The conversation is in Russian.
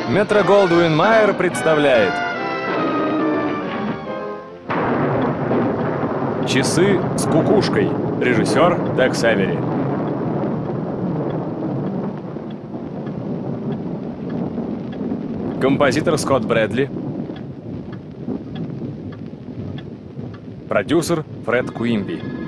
Метро-Голдуин-Майер представляет «Часы с кукушкой». Режиссер Текс Эвери. Композитор Скотт Брэдли. Продюсер Фред Куимби.